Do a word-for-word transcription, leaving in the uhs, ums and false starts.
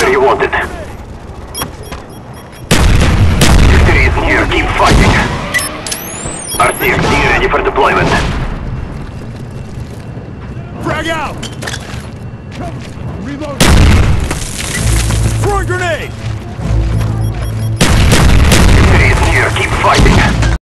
where you want it. Victory is near. Keep fighting. R C X D ready for deployment. Frag out! Reload!